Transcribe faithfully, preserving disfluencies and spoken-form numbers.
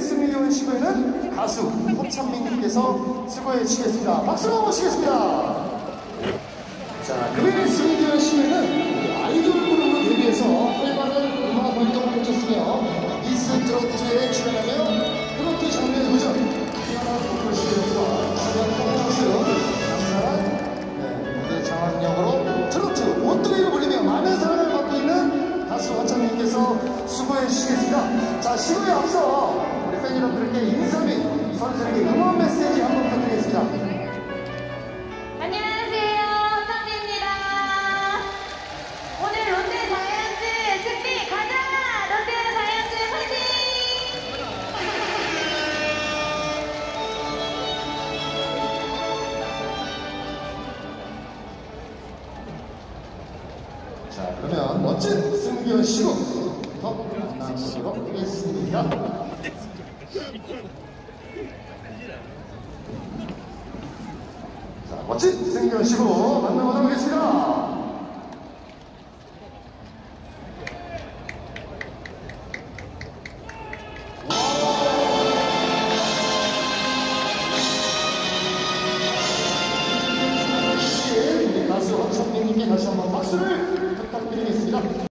승리원 시구에는 가수 허찬민님께서 수고해 주시겠습니다. 박수로 모시겠습니다. 자, 금일 승리원 시구에는 아이돌 그룹으로 데뷔해서 활발한 음악 활동을 펼쳤으며 미스 트로트에 출연하며 트로트 장르의 도전, 뛰어난 보컬 실력과 주연 퍼포먼스, 강렬한 네, 무대 장악력으로 트로트 온두리로 불리며 많은 사랑을 받고 있는 가수 허찬민님께서 수고해 주시겠습니다. 자, 시구에 앞서 우리 팬 여러분들께 인사 및 선수에게 응원 메시지 한번 부탁드리겠습니다. 안녕하세요, 허찬민입니다. 오늘 롯데 자이언츠 승리 가자! 롯데 자이언츠 파이팅! 자, 그러면 멋진 승리원 시구 더 만나보도록 하겠습니다. 자, 멋진 승리원 시구 만나보도록 하겠습니다. 가수 허찬민님께 다시 한번 박수를 부탁드리겠습니다.